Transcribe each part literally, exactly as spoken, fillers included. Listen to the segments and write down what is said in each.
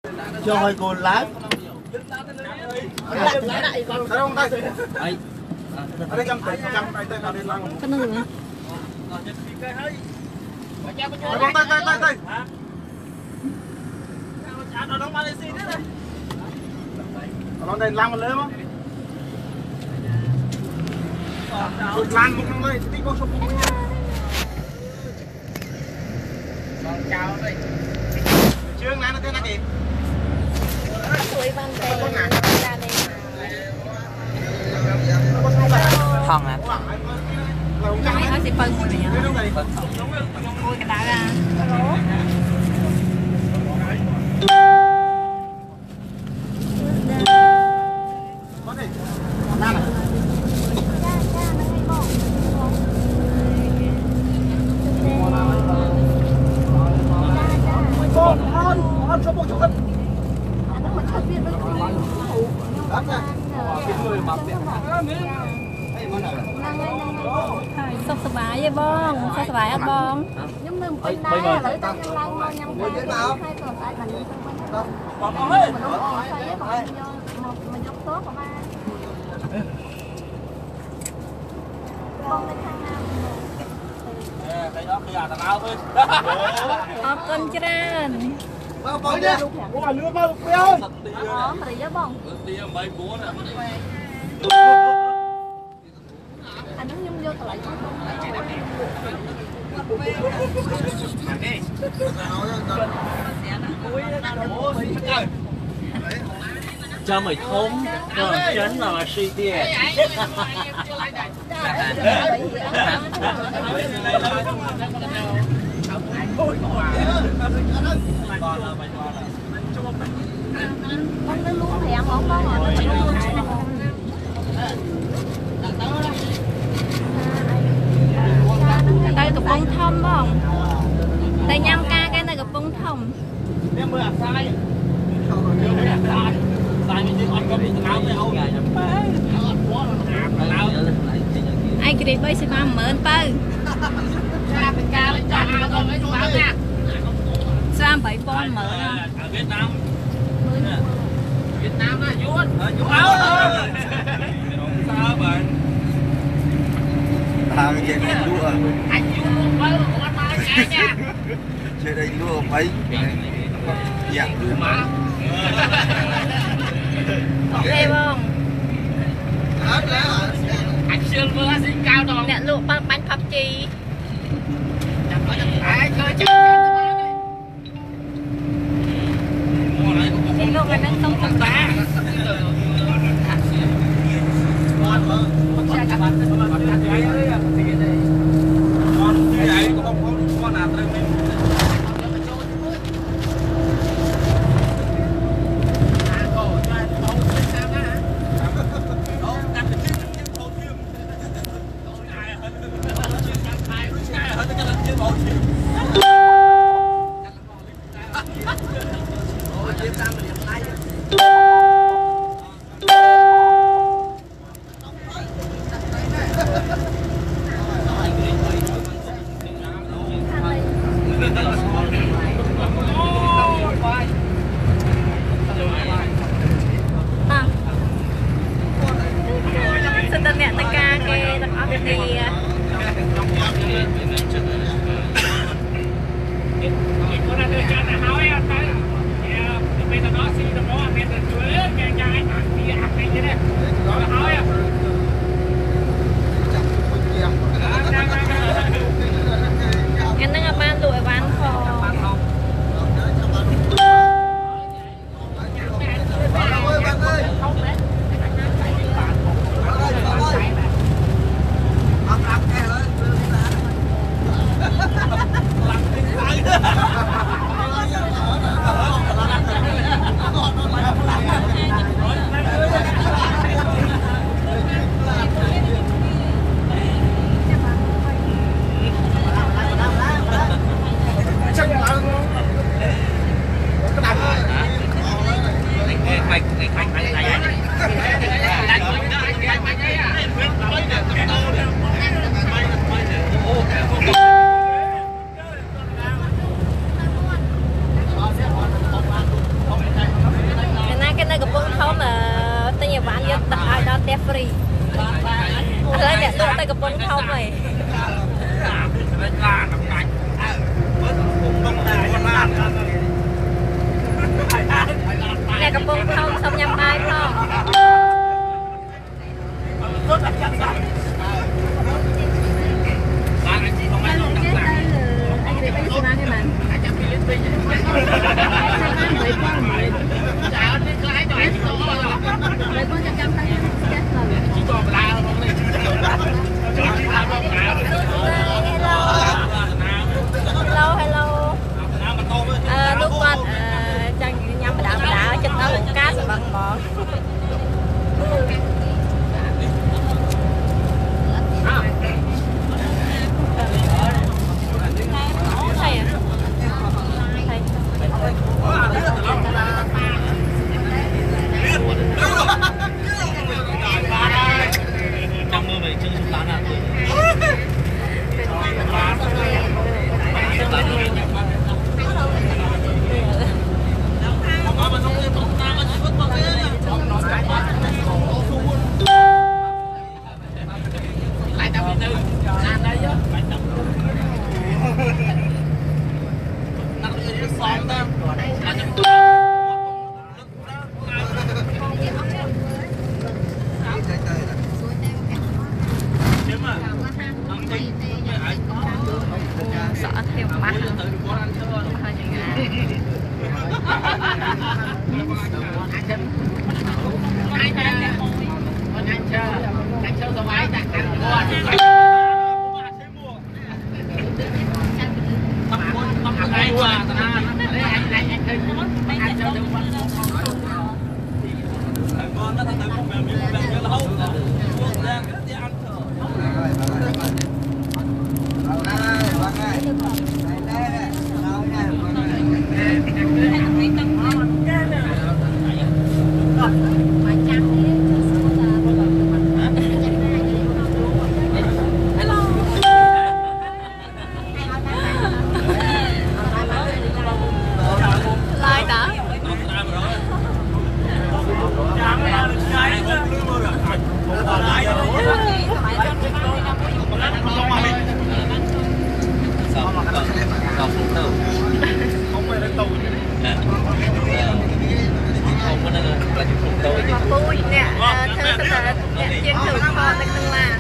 cho hơi cồn lái không tay ở đây trăm tay trăm tay tay tay tay cái nó gì tay tay tay tay nó đây làm một lớn không làm một năm đây tí bông sông bông nha chào đây chương này nó tên là gì hòn à này nó sẽ phân rồi nhỉ mua cái đá ra sốc sờ bái với bong sốc sờ bái ăn bong nhưng mình bên đây lấy tay nhân lăng mà nhầm cái hai tuần tại thành mình không có mình không có xoay với một mình dốc tốt của ba bong lên thang nào đây đó bây giờ tao áo thôi ốp con trơn bao bao nhiêu bao nhiêu bao nhiêu ơi đó mà đi với bong đi mấy búa nè anh nó nhung vô tao lại cho mày thốn rồi tránh là suy tiền con nó luôn thèm không có mà nó luôn đây cục bông thông không đây nhâm ca cái này cục bông thông em mới làm sai sai sai mình ăn có bị áo này không ai kia bây giờ mà mượn bơ sao bảy bon mượn ở Việt Nam Việt Nam là vua vua áo sao vậy à cái chuyện này đua anh vua ơi con mai nghe nha chuyện đây đua mấy dạ mà ok không anh xương vừa xin cao rồi nè lụa bánh bánh phập chi ai chơi chứ thì lúc này nó không còn ba con như vậy có không có nào tới mình đẹp free lấy đẹp luôn tay cầm bông không này nè cầm bông không xong nhâm bài không anh bị bánh xì mang cái màn lấy con trăm trăm tay chết hello hello à, lúc con à, chẳng nhắm đá đá trên đó một cá sẽ bằng bò thầy à trong mơ mình chưa chúng ta nào sợ theo mắt vui nè thưa thật là chuyên thử kho tại từng là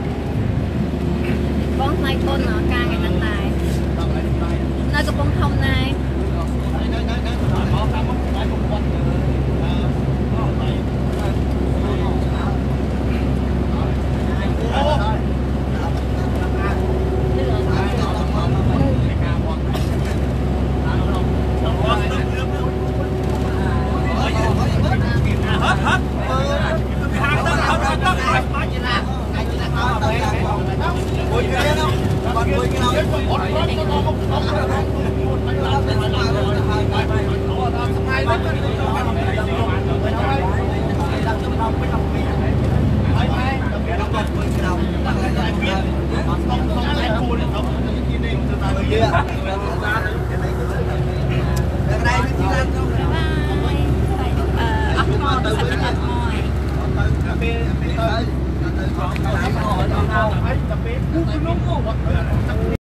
nơi Cà Bông Thông nè Yeah.